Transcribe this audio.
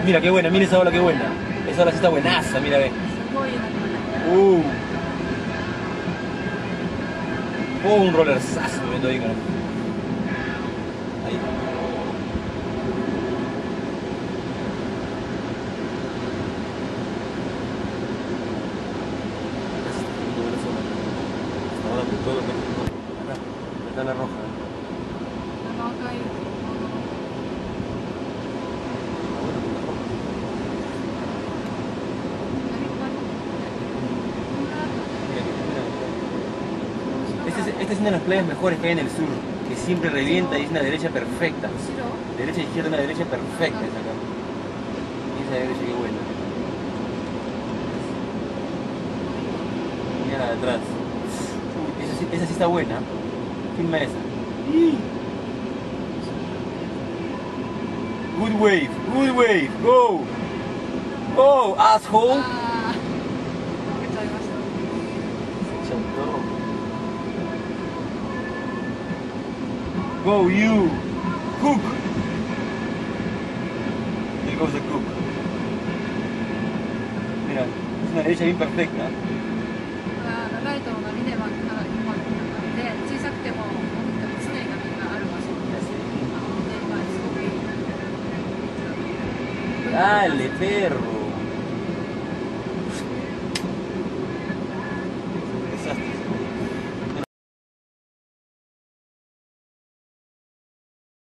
Mira qué buena, mira esa ola qué buena. Esa ola sí está buenaza, mira ve. Un rollerzazo me meto ahí, cara. Ahí. Ahora por todo lo que acá está la roja. Esta es una de las playas mejores que hay en el sur, que siempre revienta y es una derecha perfecta. Derecha e izquierda, una derecha perfecta es acá. Y esa derecha qué buena. Mira la de atrás. Esa sí está buena. Filma esa. Good wave, go! Oh, asshole! Go you! Cook! There goes the cook. Mira, es una derecha bien perfecta. Dale, perro.